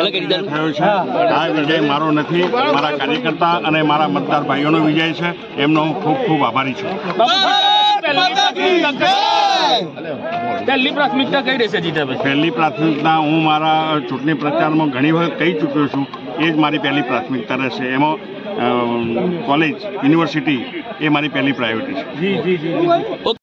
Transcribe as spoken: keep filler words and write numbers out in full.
થયો છે। આ વિજય મારો નથી, મારા કાર્યકર્તા અને મારા મતદાર ભાઈઓનો વિજય છે। એમનો હું ખૂબ ખૂબ આભારી છું। પહેલી પ્રાથમિકતા કઈ રહેશે જીતાભાઈ? પહેલી પ્રાથમિકતા હું મારા ચૂંટણી પ્રચારમાં ઘણી વખત કહી ચૂક્યો છું, એ જ મારી પહેલી પ્રાથમિકતા રહેશે। એમાં કોલેજ, યુનિવર્સિટી એ મારી પહેલી પ્રાયોરિટી છે।